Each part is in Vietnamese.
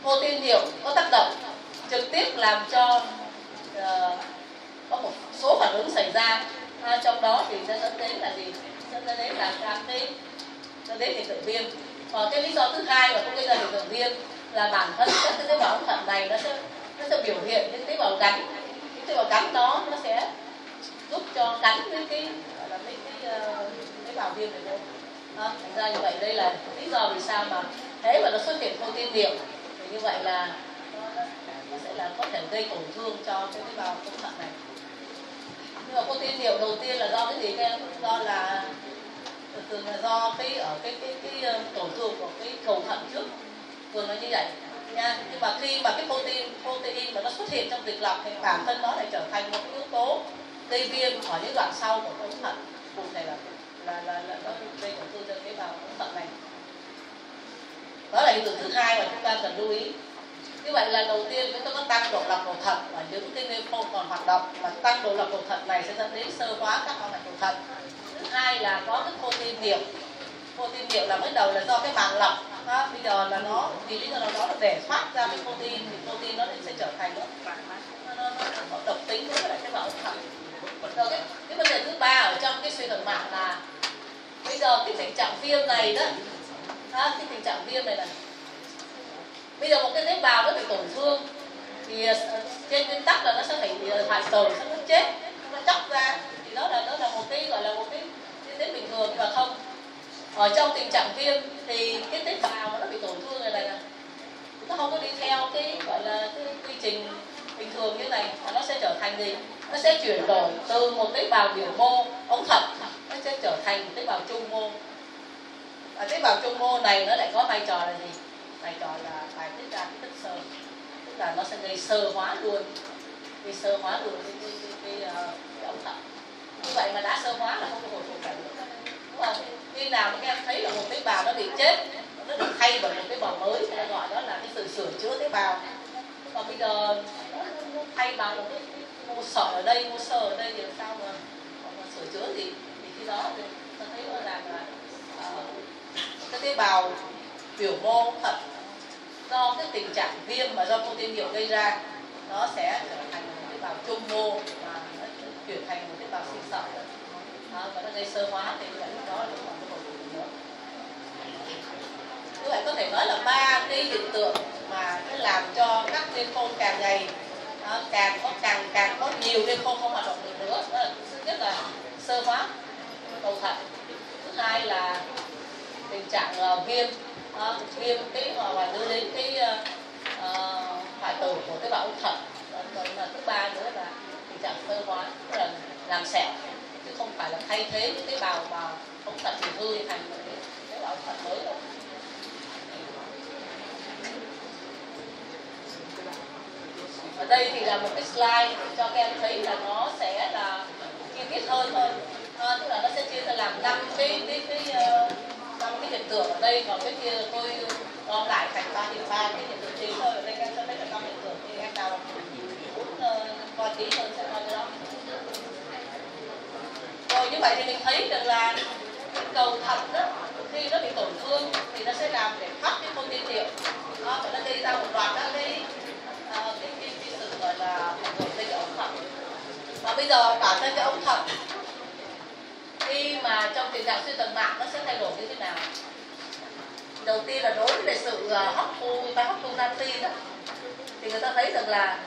protein niệu có tác động trực tiếp làm cho có một số phản ứng xảy ra, trong đó thì sẽ dẫn đến là gì? Dẫn đến là dẫn đến hiện tượng viêm. Và cái lý do thứ hai mà cũng gây ra hiện tượng viêm là bản thân các cái tế bào ống thận này nó sẽ biểu hiện cái tế bào gắn. Cái tế bào gắn đó nó sẽ giúp cho gắn với cái gọi là cái tế bào viêm này luôn. Thành ra như vậy đây là lý do vì sao mà thế mà nó xuất hiện protein niệu thì như vậy là nó sẽ là có thể gây tổn thương cho cái tế bào ống thận này. Nhưng mà protein niệu đầu tiên là do cái gì các em? Do là thường là do cái tổn thương của cái cầu thận trước, thường là như vậy nha. Nhưng mà khi mà cái protein mà nó xuất hiện trong dịch lọc thì bản thân nó lại trở thành một yếu tố gây viêm ở những đoạn sau của ống thận, cụ thể là nó gây tổn thương cho tế bào ống thận này. Đó là hiện tượng thứ hai mà chúng ta cần lưu ý. Như vậy là đầu tiên chúng ta có tăng độ lọc cầu thận và những cái lympho còn hoạt động, và tăng độ lọc cầu thận này sẽ dẫn đến xơ hóa các mạch cầu thận. Thứ hai là có cái protein niệu. Protein niệu là mới đầu là do cái màng lọc, bây giờ là nó vì lý do nào đó là để thoát ra cái protein thì protein nó sẽ trở thành nó có độc tính với lại cái bảo ống thận. Rồi cái vấn đề thứ ba ở trong cái suy thận mạng là bây giờ cái tình trạng viêm này đó, cái tình trạng viêm này là bây giờ một cái tế bào nó bị tổn thương thì trên nguyên tắc là nó sẽ phải hoại tử, nó chết, nó chóc ra, thì đó là một cái gọi là một cái diễn biến bình thường. Nhưng mà không, ở trong tình trạng viêm thì cái tế bào nó bị tổn thương này nó không có đi theo cái gọi là cái quy trình bình thường như này, mà nó sẽ trở thành gì? Nó sẽ chuyển đổi từ một tế bào biểu mô ống thận nó sẽ trở thành một tế bào trung mô. Và tế bào trung mô này nó lại có vai trò là gì? Vai trò là bài tiết ra cái chất xơ, tức là nó sẽ gây xơ hóa luôn, cái ống thận. Như vậy mà đã xơ hóa là không có hồi phục lại nữa. Đúng không? Khi nào mà các em thấy là một tế bào nó bị chết, nó được thay bởi một tế bào mới, thì nó gọi đó là cái sự sửa chữa tế bào. Và bây giờ nó thay bằng một cái mô sợi ở đây, mô sơ ở đây thì làm sao mà sửa chữa gì? Thì khi đó thì ta thấy rõ ràng là cái tế bào biểu mô thận do cái tình trạng viêm mà do protein niệu gây ra, nó sẽ trở thành một tế bào trung mô và nó chuyển thành một tế bào sinh sợi, và nó gây xơ hóa, thì lúc đó là cũng còn cái hồi phục nữa. Như vậy có thể nói là ba cái hiện tượng mà nó làm cho các lympho càng ngày càng có nhiều lympho không hoạt động được nữa. Đó là thứ nhất là xơ hóa cầu thận, thứ hai là tình trạng viêm cái và đưa đến cái hoại tử của tế bào ống thận. Còn là thứ ba nữa là tình trạng xơ hóa, tức là làm sẹo, chứ không phải là thay thế những tế bào mà ống thận bị hư thành một cái tế bào ống thận mới đâu. Ở đây thì là một cái slide để cho các em thấy là nó sẽ là chi tiết hơn thôi. Tức là nó sẽ chia ra làm 5 cái hiện tượng ở đây, còn cái kia tôi gom lại thành 3 cái hiện tượng chính thôi. Ở đây các em sẽ thấy là 5 hiện tượng, thì em nào muốn coi kỹ hơn sẽ coi cái đó. Rồi như vậy thì mình thấy được là cái cầu thận đó, khi nó bị tổn thương thì nó sẽ làm để thoát cái protein niệu, và nó gây ra một loạt các cái sự gọi là gây cái ống thận. Và bây giờ bản thân cái ống thận khi mà trong tình trạng suy tuần mạng nó sẽ thay đổi như thế nào? Đầu tiên là đối với sự hấp thu natri đó, thì người ta thấy rằng là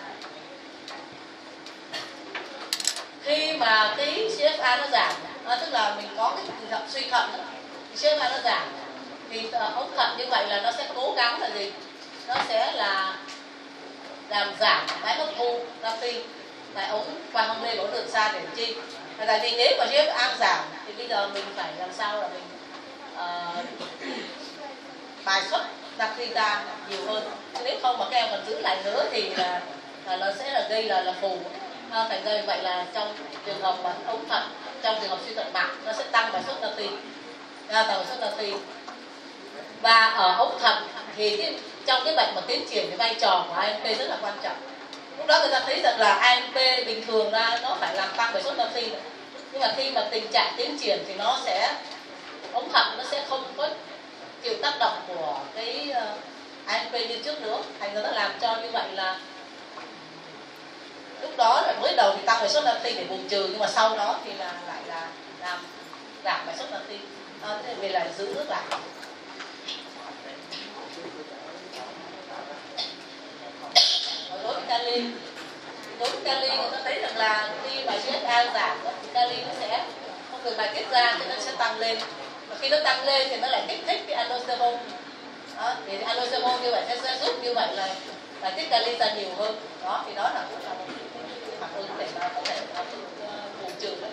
khi mà cái CSA nó giảm, tức là mình có cái tình trạng suy thận đó, CSA nó giảm thì ống thận như vậy là nó sẽ cố gắng là gì? Nó sẽ là làm giảm cái hấp thu natri tại ống quang hông mê của đường xa để chi. Tại vì nếu mà CSA giảm thì bây giờ mình phải làm sao là mình bài xuất natri ra nhiều hơn. Nếu không mà các em còn giữ lại nữa thì là nó sẽ là gây là phù. Thành ra vậy là trong trường hợp mà ống thận, trong trường hợp suy thận mạng, nó sẽ tăng bài xuất natri. Và ở ống thận thì trong cái bệnh mà tiến triển cái vai trò của AMP rất là quan trọng. Lúc đó người ta thấy rằng là AMP bình thường ra nó phải làm tăng bài xuất natri, nhưng mà khi mà tình trạng tiến triển thì nó sẽ ống thận nó sẽ không có chịu tác động của cái AMP như trước nữa. Thành ra nó làm cho như vậy là lúc đó là mới đầu thì tăng bài xuất natri để bù trừ, nhưng mà sau đó thì là lại là làm giảm bài xuất natri vì là giữ nước lại. Đối với kali, người ta thấy rằng là khi mà GSA giảm thì kali nó sẽ không được bài tiết ra, cho nên sẽ tăng lên. Và khi nó tăng lên thì nó lại kích thích cái aldosterone. Thì aldosterone như vậy sẽ giúp như vậy là bài tiết kali ra nhiều hơn. Đó thì đó là cũng là một cái phản ứng để mà có thể bù trừ đấy.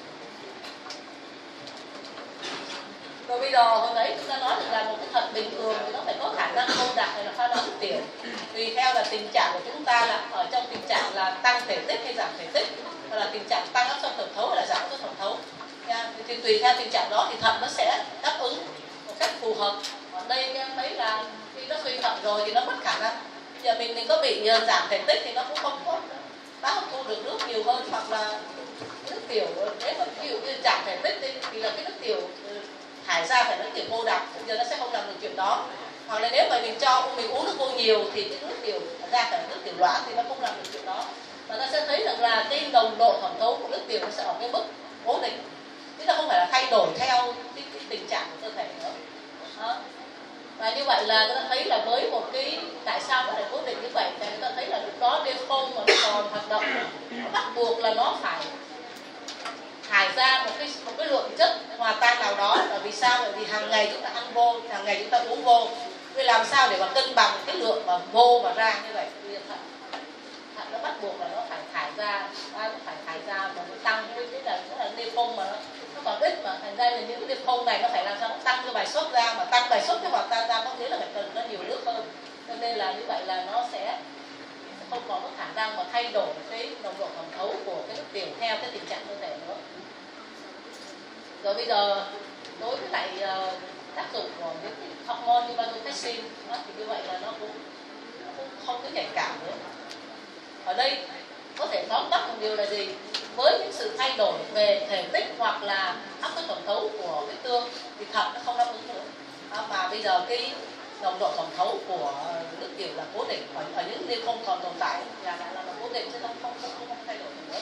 Rồi bây giờ hôm đấy chúng ta nói được là một cái thận bình thường thì nó phải có khả năng câu đặc hay là pha loãng nước tiểu, tùy theo là tình trạng của chúng ta là ở trong tình trạng là tăng thể tích hay giảm thể tích, hoặc là tình trạng tăng áp suất thẩm thấu hay là giảm áp suất thẩm thấu. Thì tùy theo tình trạng đó thì thận nó sẽ đáp ứng một cách phù hợp. Ở đây em thấy là khi nó suy thận rồi thì nó mất khả năng. Giờ mình có bị giảm thể tích thì nó cũng không có hấp thu được nước nhiều hơn, hoặc là nước tiểu nếu mà ví dụ như giảm thể tích thì là cái nước tiểu thải ra phải nước tiểu vô đặc, giờ nó sẽ không làm được chuyện đó. Hoặc là nếu mà mình uống nước vô nhiều thì cái nước tiểu ra phải nước tiểu loãng thì nó không làm được chuyện đó. Và ta sẽ thấy rằng là cái nồng độ thẩm thấu của nước tiểu nó sẽ ở cái mức cố định, chứ nó không phải là thay đổi theo cái tình trạng của cơ thể nữa. Đó. Và như vậy là người ta thấy là với một cái tại sao nó lại cố định như vậy, thì người ta thấy là lúc đó D0 mà nó còn hoạt động, nó bắt buộc là nó phải thải ra một cái lượng chất hòa tan nào đó. Là vì sao? Bởi vì hàng ngày chúng ta ăn vô, hàng ngày chúng ta uống vô, vì làm sao để mà cân bằng cái lượng mà vô và ra như vậy. Thận nó bắt buộc là nó phải thải ra, nó phải thải ra và nó tăng với cái là D0 mà nó còn ít, mà thành ra là những cái D0 này nó phải làm sao nó tăng cái bài xuất ra, mà tăng bài xuất cái hòa tan ra có nghĩa là phải cần nó nhiều nước hơn, cho nên là như vậy là nó sẽ không còn có khả năng mà thay đổi cái nồng độ thẩm thấu của cái nước tiểu theo cái tình trạng cơ thể nữa. Rồi bây giờ đối với lại tác dụng của những cái hormone như vasopressin thì như vậy là nó cũng không có nhạy cảm nữa. Ở đây có thể tóm tắt một điều là gì? Với những sự thay đổi về thể tích hoặc là áp suất thẩm thấu của vết thương thì thận nó không đáp ứng nữa. Mà bây giờ cái nồng độ thẩm thấu của nước tiểu là cố định, ở những nơi không còn tồn tại là cố định, chứ không thay đổi nữa.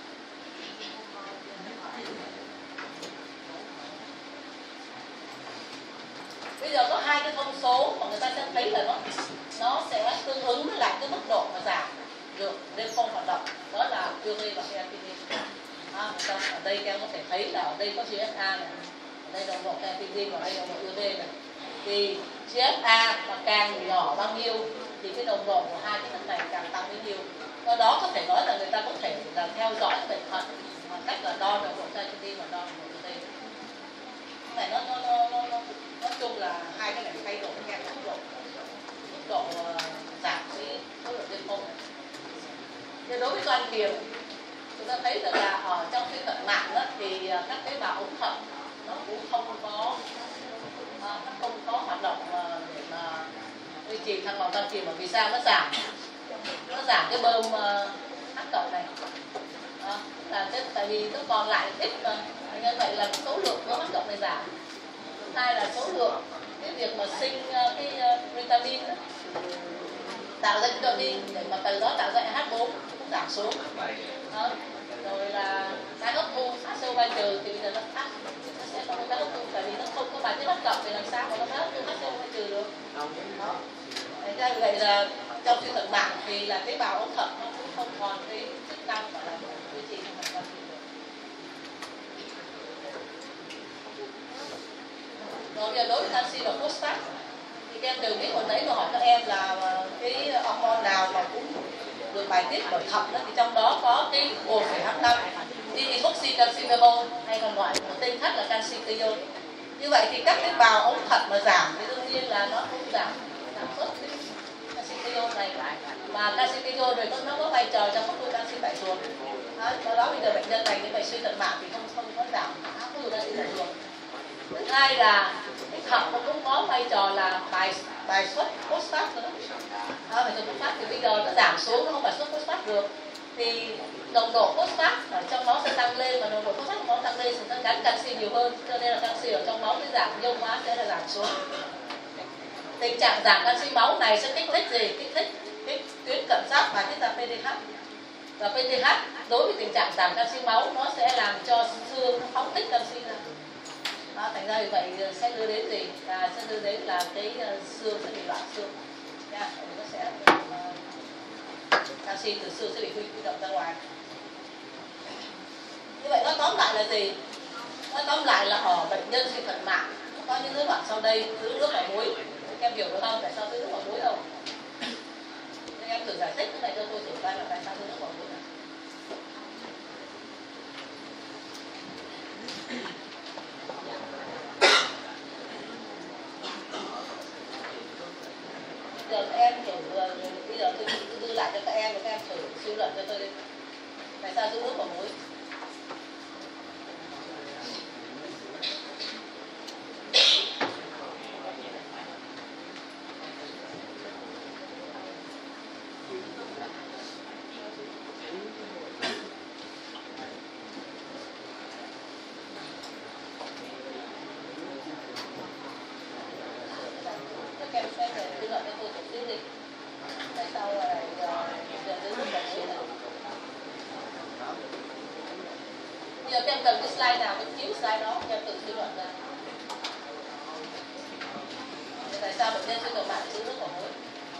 Bây giờ có hai cái thông số mà người ta sẽ thấy là nó sẽ tương ứng với lại cái mức độ mà giảm được D0 hoạt động, đó là ure và creatinine. Ở đây các em có thể thấy là ở đây có GSA này, ở đây nồng độ creatinine và đây nồng độ ure này. Thì GSA mà càng nhỏ bao nhiêu thì cái nồng độ của hai cái thận này càng tăng bấy nhiêu. Do đó có thể nói là người ta có thể là theo dõi bệnh thận bằng cách là đo nồng độ creatinine và đo nồng độ ure. Cái này nói chung là hai cái này thay đổi theo mức độ giảm cái số lượng D0. Thì đối với toàn kiềm, chúng ta thấy rằng là ở trong suy thận mạng đó, thì các tế bào ống thận nó cũng không có hoạt động để mà duy trì thăng bằng toàn kiềm. Bởi vì sao? Nó giảm cái bơm H cộng này, là tại vì nó còn lại ít mà, như vậy là số lượng bơm H cộng này giảm. Hai là số lượng cái việc mà sinh cái vitamin đó, tạo ra vitamin để mà từ đó tạo ra H4 cũng giảm xuống. Đó. Rồi là tái hấp thu HCO3 trừ thì bây giờ nó sẽ không có tái hấp thu, tại vì nó không có bài tiết H cộng thì làm sao mà nó tái hấp thu HCO3 trừ được. Đó. Vậy là trong suy thận mạng thì là tế bào ống thận nó cũng không còn cái chức năng gọi là duy trì thăng bằng toàn kiềm được. Rồi bây giờ đối với canxi và phosphat thì các em đều biết, hồi nãy mà hỏi các em là cái hormone nào mà cũng được bài tiết bởi thận đó, thì trong đó có cái cồn H5, deoxycanximero hay còn gọi một tên khác là canxi-kion. Như vậy thì các tế bào ống thận mà giảm thì đương nhiên là nó cũng giảm suất canxi-kion này, mà canxi-kion rồi nó có vai trò trong hấp thu canxi tại ruột. Do đó bây giờ bệnh nhân này nếu phải suy thận mạng thì không có giảm hấp thu canxi tại ruột. Thứ hai là cái thận nó cũng có vai trò là bài xuất phosphat nữa. Bài xuất phosphat thì bây giờ nó giảm xuống, nó không bài xuất phosphat được, thì nồng độ phosphat ở trong máu sẽ tăng lên, mà nồng độ phosphat trong máu tăng lên thì nó gắn canxi nhiều hơn, cho nên là canxi ở trong máu sẽ giảm, ion hóa sẽ là giảm xuống. Tình trạng giảm canxi máu này sẽ kích thích gì? Kích thích cái tuyến cận giáp bài tiết ra PTH. Và PTH đối với tình trạng giảm canxi máu nó sẽ làm cho xương phóng thích canxi ra. Đó, thành ra vì vậy sẽ đưa đến gì? Sẽ đưa đến là cái xương sẽ bị loãng xương. Nha, nó sẽ canxi từ xương sẽ bị huy động ra ngoài. Như vậy nó tóm lại là gì? Nó tóm lại là ở bệnh nhân suy thận mạn có những rối loạn sau đây: tưới nước vào muối. Các em hiểu được không? Tại sao tưới nước vào muối đâu? Các em thử giải thích cái này cho tôi thử coi là tại sao tưới nước vào muối này. Giờ các em thử, bây giờ tôi đưa lại cho các em và các em thử suy luận cho tôi đi. Tại sao tưới nước vào muối? Bây giờ các em cần cái slide nào, cái chiếu slide đó, các em tự suy luận ra. Tại sao bệnh nhân suy thận mạn tưới nước vào muối?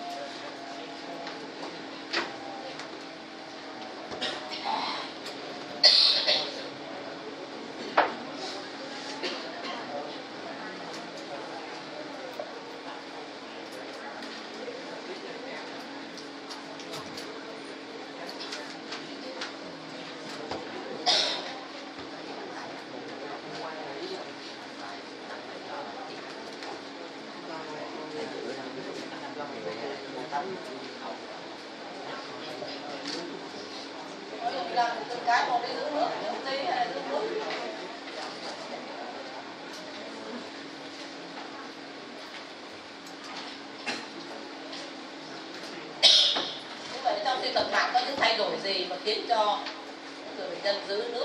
Cái một đi giữ nước, một tí hay giữ nước. Như vậy trong suy thận mạn có những thay đổi gì mà khiến cho người bệnh nhân giữ nước?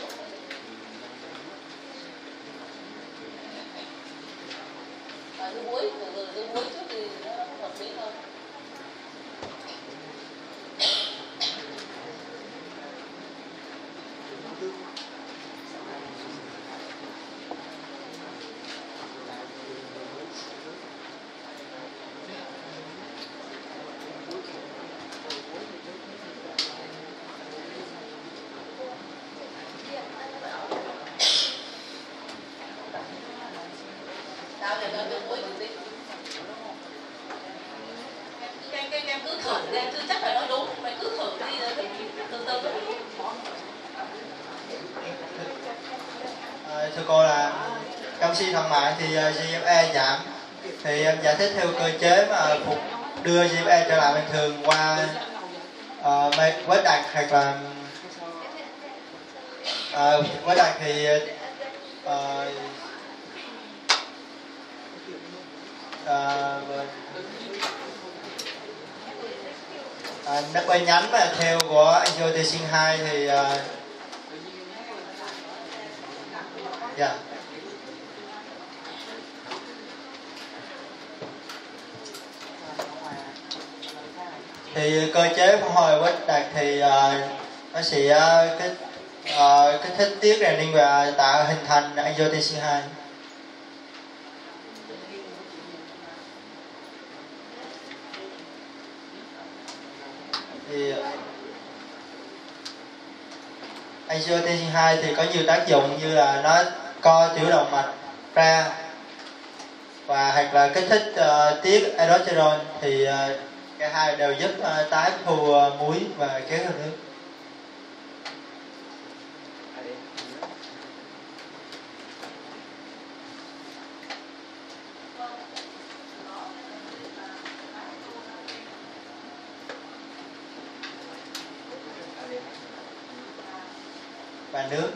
Và giữ muối, giữ muối trước thì nó hợp lý hơn. Em cứ thử đi, em chưa chắc phải nói đúng, mày cứ thử đi rồi từ từ. Thưa cô là canxi thận mạn thì GFE giảm, thì em giải thích theo cơ chế mà đưa GFE trở lại bình thường qua quét đặc hoặc là quét đặc thì nó quay nhánh mà theo của angiotensin 2 thì dạ. Thì cơ chế phản hồi quét đặc thì nó sẽ kích thích tiết renin và tạo hình thành angiotensin 2. Thì angiotensin 2 thì có nhiều tác dụng như là nó co tiểu động mạch ra và hoặc là kích thích tiết aldosterone, thì cả hai đều giúp tái hấp thu muối và kéo theo nước. Và nước.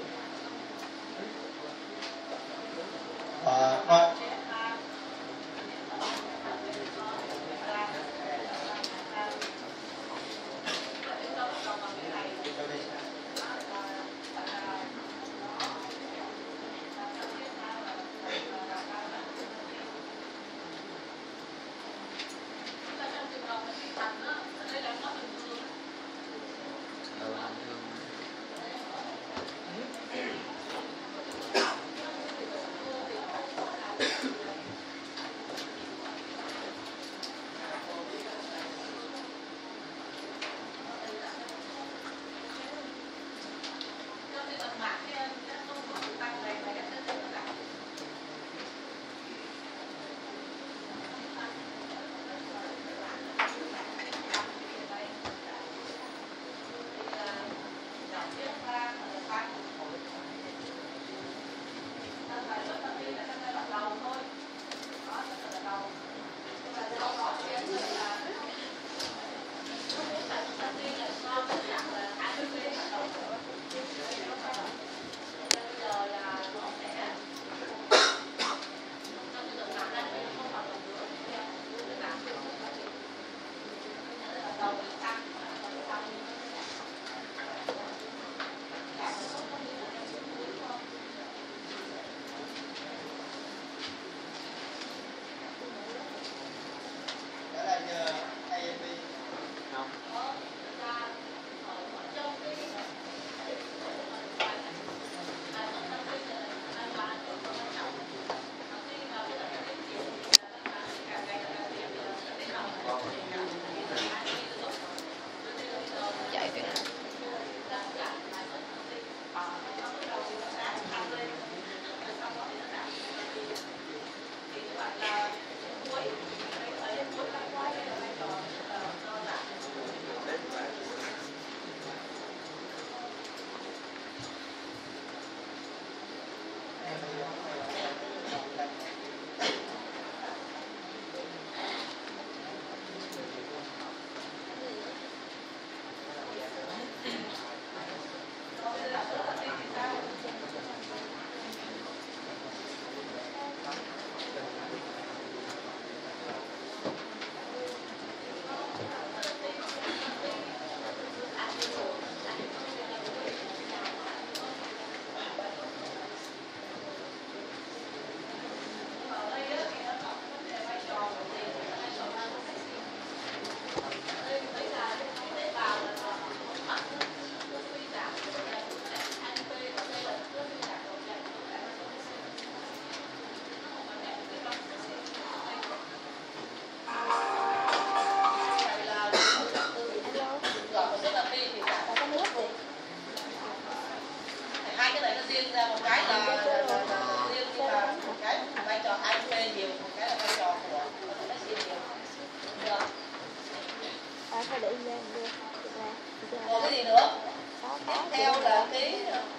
Còn cái gì nữa? Tiếp theo là cái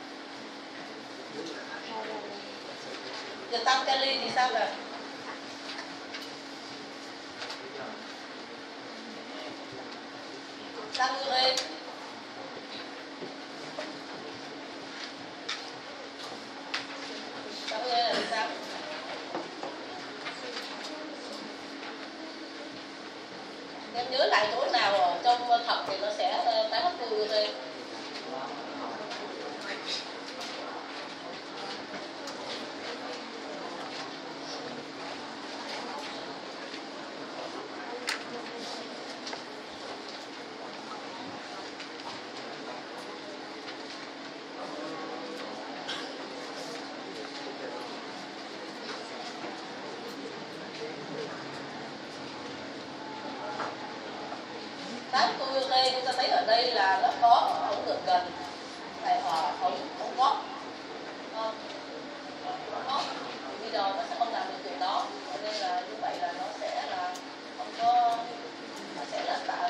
giờ tăng kali thì sao rồi? Tăng ure. Tăng ure là sao? Em nhớ lại chỗ nào ở trong thận thì nó sẽ tái hấp thu ure. Chúng ta thấy ở đây là nó có ống ngược gần, tại ống gót, bây giờ nó sẽ không làm được chuyện đó, nên là như vậy là nó sẽ là không có, nó sẽ là tạo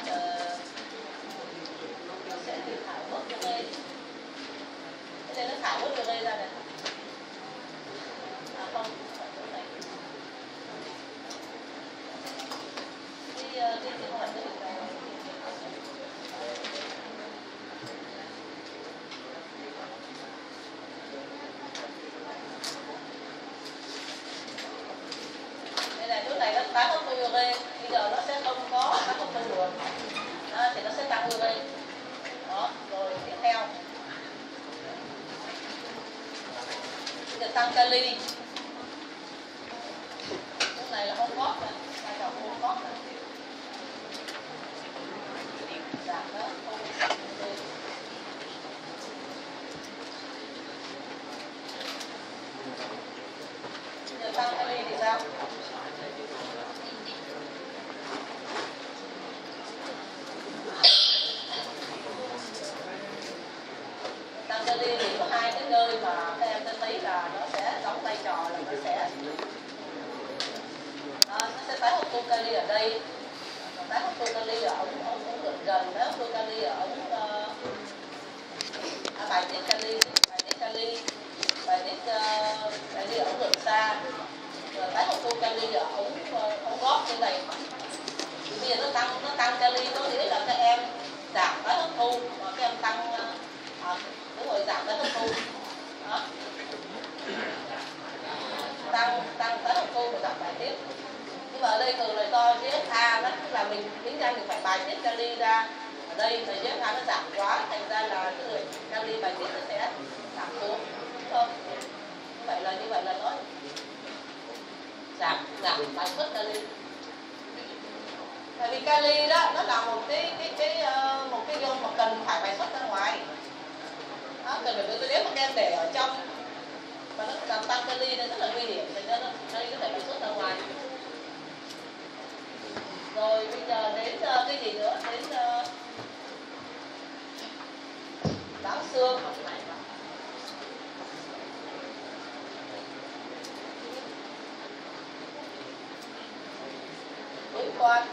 nó sẽ bị thải bớt vô đây, thế nên nó thải bớt vô đây ra này, không phải chỗ này, cái không phải cái này. Tái hấp thu ure, bây giờ nó sẽ không có tái hấp thu được, thì nó sẽ tăng ure. Đó, rồi tiếp theo bây giờ tăng kali. Cái này là không có nè, vai trò không có nè, giảm đó không. Bây giờ tăng kali thì sao? Tăng kali thì có hai cái nơi mà các em sẽ thấy là nó sẽ đóng vai trò là nó sẽ tái hấp thu kali ở đây, tái hấp thu kali ở ống gần, tái hấp thu kali ở ống bài tiết kali, bài tiết kali ở ống gần xa, rồi tái hấp thu kali ở ống gót như này. Bây giờ nó tăng kali có nghĩa là các em giảm tái hấp thu, và các em tăng đúng rồi, giảm tái hấp thu. Đó. Tăng tái hấp thu và giảm bài tiết. Nhưng mà ở đây thường là do GSH, đó là mình tính ra mình phải bài tiết kali ra. Ở đây là GSH nó giảm quá, thành ra là cái lượng kali bài tiết nó sẽ giảm xuống, đúng không? Như vậy là nó giảm bài xuất kali. Tại vì kali đó nó là một cái ion mà cần phải bài xuất ra ngoài. Đó, cần phải nếu mà em để ở trong và nó làm tăng kali nên rất là nguy hiểm, thành ra kali có thể bài xuất ra ngoài. Rồi bây giờ đến cái gì nữa, đến loãng xương. Đối quan.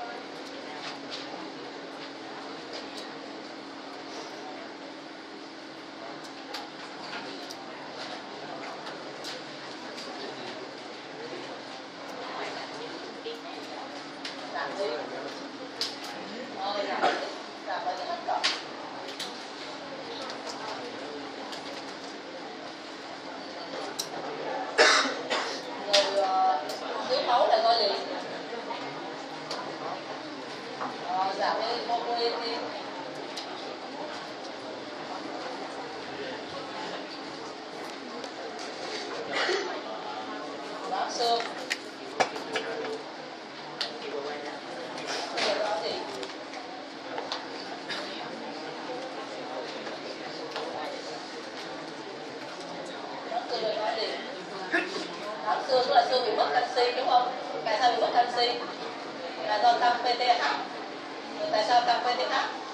Xương tức là xương bị mất canxi, đúng không? Tại sao bị mất canxi? Là do tăng PTH. Tại sao tăng PTH?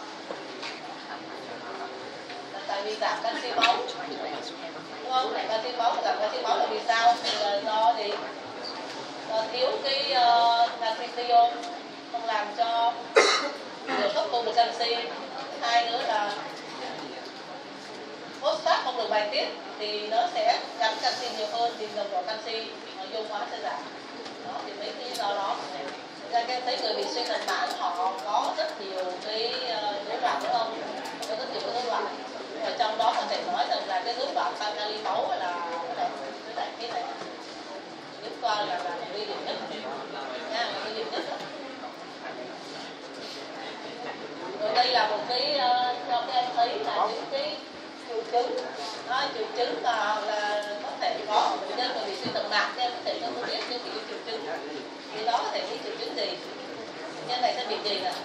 Là tại vì giảm canxi máu, đúng không? Giảm canxi máu, là vì sao? Là do gì? Do thiếu cái canxi ion, không làm cho được hấp thu được canxi. Hai nữa là phosphate không được bài tiết thì nó sẽ gắn canxi nhiều hơn thì nồng độ canxi dung hóa sẽ giảm. Đó thì mấy cái do đó ra em thấy người bị suy thận mãn họ có rất nhiều cái rối loạn, đúng không? Có rất nhiều cái rối loạn, và trong đó có thể nói rằng là cái rối loạn tăng kali máu là cái này chúng coi là nguy hiểm nhất nha, nguy hiểm nhất. Rồi đây là một cái cho các em thấy là những cái triệu chứng là có thể có ở bệnh nhân bị suy thận mãn. Các em có thể cho tôi biết những cái triệu chứng thì đó có thể những triệu chứng gì, bệnh nhân này sẽ bị gì nè,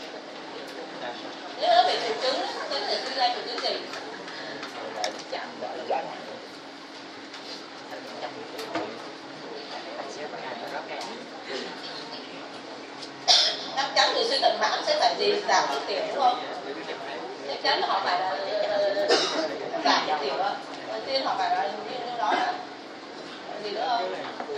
nếu nó bị triệu chứng nó có thể suy ra triệu chứng gì. Chắc chắn người suy thận mãn sẽ phải gì, giảm nước tiểu, đúng không? Chắc chắn là họ phải là giảm nước tiểu đó. Đầu tiên họ phải là như đó là gì nữa không?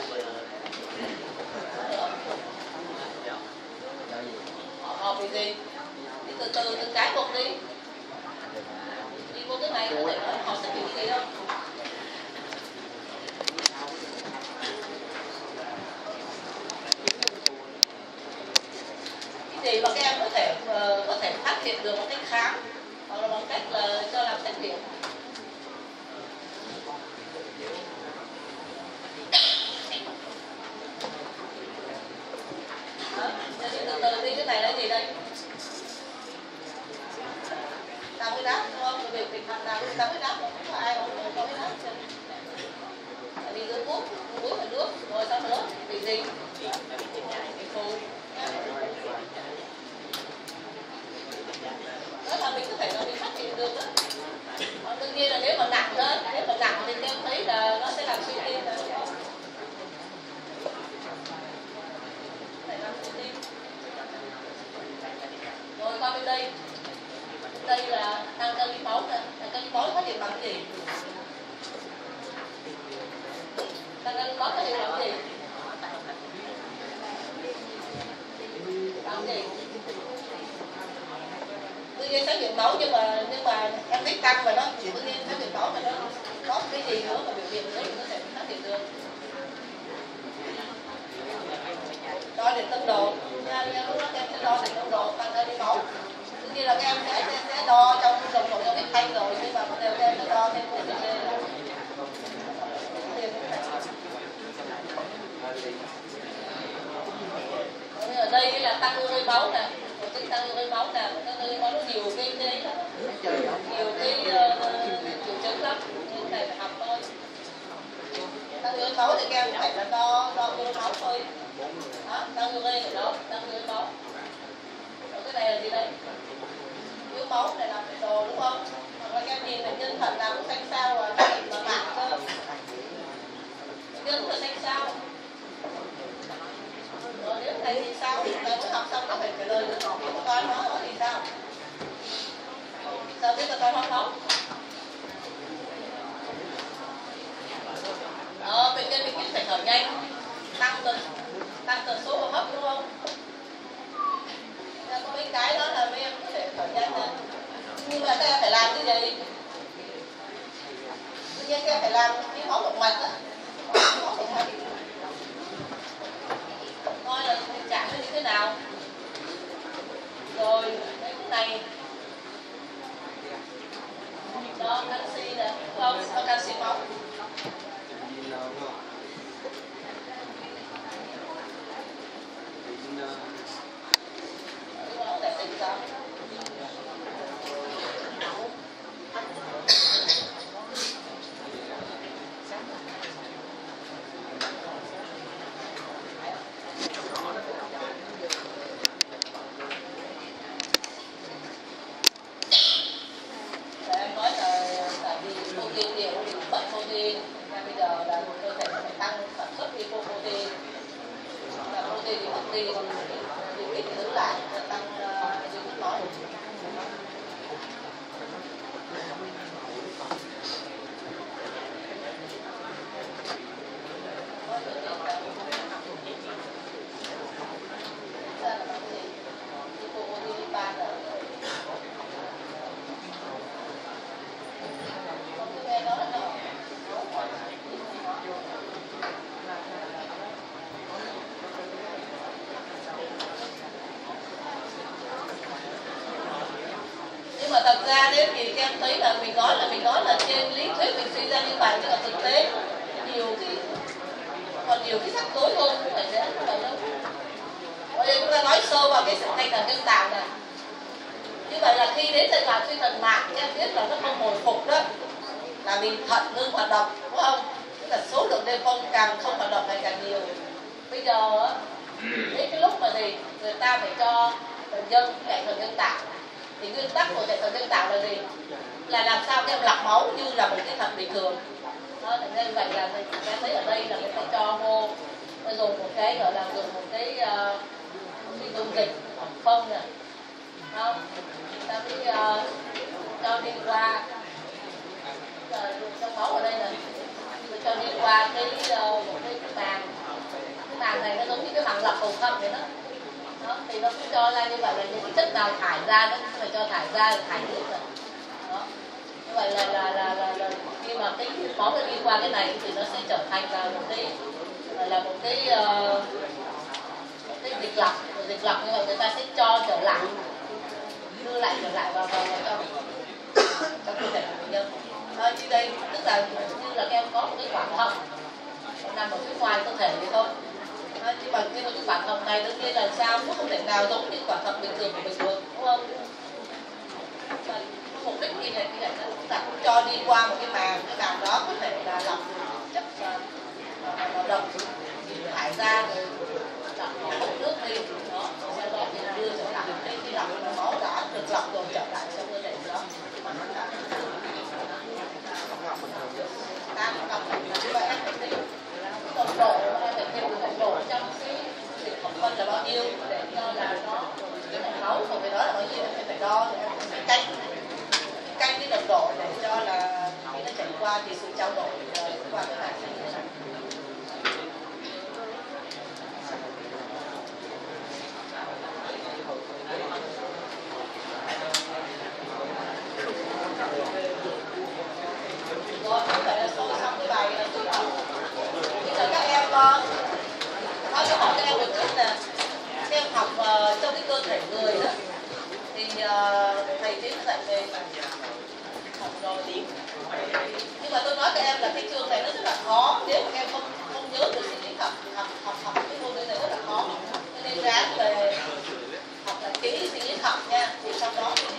Họ bị gì? Đi từ từ từng cái một đi. Đi vô cái này có thể nói họ sẽ bị gì không? Cái gì mà các em có thể phát hiện được bằng cách khám hoặc là bằng cách là cho làm xét nghiệm. Từ từ đi, cái này là gì đây? Tăng huyết áp, đúng không? Việc tình trạng nào tăng huyết áp không có ai không có huyết áp chứ. Đi dưới thuốc, uống phải nước, rồi sao nữa? Bị gì? Bị phù. Đó là mình có thể là mình phát hiện được đó. Đương nhiên là nếu mà nặng đó, nếu mà nặng thì em thấy là nó sẽ làm suy tim rồi. Rồi qua bên đây. Đây là tăng kali máu nè. Tăng kali máu phát hiện bằng cái gì? Tăng kali máu phát hiện bằng cái gì? Bằng cái gì? Tự nhiên xét nghiệm máu nhưng mà em biết tăng mà nó tự nhiên xét nghiệm máu mà nó có cái gì nữa mà biểu hiện đấy thì có thể phát hiện được. Đo điện tâm độ, lúc đó em sẽ đo điện tâm độ tăng kali máu. Tự nhiên là các em sẽ đo trong đồng hồ trong cái thanh rồi, nhưng mà có đều các em sẽ đo thêm cái gì là ở đây là tăng uri máu nè, cái tăng uri máu nè, tăng uri máu nó nhiều cái triệu chứng lắm, cái này phải học thôi. Tăng uri máu thì các em phải là đo uri máu thôi. Đó, tăng uri này đó, tăng uri máu. Rồi cái này là gì đây? Uri máu này là đồ, đúng không? Hoặc là các em nhìn bệnh nhân thận nào cũng xanh xao và mà mạn cơ. Bệnh nhân cũng là xanh xao. Rồi nếu thầy thì sao? Thầy mới học xong có phải trả lời nữa. Nếu mà toán hóa thì sao? Sao biết là toán hóa không? Bệnh nhân mình phải thở nhanh, tăng tần số hô hấp, đúng không? Nên có mấy cái đó là mấy em có thể thở nhanh này. Nhưng mà các em phải làm cái gì? Tự nhiên các em phải làm cái máu động mạch đó. Máu động mạch coi là tình trạng như thế nào. Rồi cái này đó canxi nè, không có canxi máu. Thì điều kiện giữ lại tăng điều tiết nói. Nhưng mà thật ra nếu gì các em thấy là mình nói là trên lý thuyết mình suy ra như vậy, nhưng mà thực tế còn nhiều cái rắc rối hơn, không phải dễ như vậy đâu. Bây giờ chúng ta nói sơ vào cái sự thay thần nhân tạo này. Như vậy là khi đến giai đoạn suy thận mạn, các em biết là nó không hồi phục đó, là mình thận ngưng hoạt động, đúng không? Tức là số lượng đêm phong càng không hoạt động ngày càng nhiều. Bây giờ đến cái lúc mà người ta phải cho bệnh nhân chạy thận nhân tạo, thì nguyên tắc của chạy thận nhân tạo là gì? Là làm sao các em lọc máu như là một cái thận bình thường. Đó, nên vậy là các thấy ở đây là người ta cho vô, dùng một cái gọi là dùng một cái dung dịch phân này, không? Ta mới cho đi qua trong máu ở đây này, cho đi qua một cái màng này, nó giống như cái màng lọc cầu thận vậy đó. Đó, thì nó cũng cho ra như vậy là những cái chất nào thải ra nó cũng phải cho thải ra thải nước rồi. Đó. Như vậy là khi mà cái máu nó đi qua cái này thì nó sẽ trở thành là một cái dịch lọc, như vậy người ta sẽ cho trở lại, đưa lại trở lại vào trong cơ thể của bệnh nhân. Như đây tức là như là các em có một cái quả thận nằm ở phía ngoài cơ thể thì thôi. Nhưng mà cái quả thận này đương nhiên là sao cũng không thể nào giống như quả thận bình thường của mình được, đúng không? Mục đích như này chúng ta cũng cho đi qua một cái màng đó có thể là lọc chất độc thải ra, rồi lọc nước đi đó, sau đó thì đưa trở lại cái lọc máu đã được lọc rồi trở lại trong cơ thể đó. Như vậy em phải tính nồng độ, em phải thêm nồng độ trong cái dịch hợp phân là bao nhiêu để cho là nó cái này máu của cái đó là bao nhiêu, em phải đo, em phải canh cái nồng độ để cho là khi nó chảy qua thì sự trao đổi qua cái này như thế này. Rồi, như vậy là xong cái bài tự học. Bây giờ các em nói cho hỏi các em một chút nè. Các em học trong cái cơ thể người đó thì thầy tiến dạy về học rồi điểm. Nhưng mà tôi nói các em là cái chương này nó rất là khó, nếu mà các em không nhớ được sinh lý học cái môn này rất là khó. Cho nên ráng về học là kỹ sinh lý học nha, thì sau đó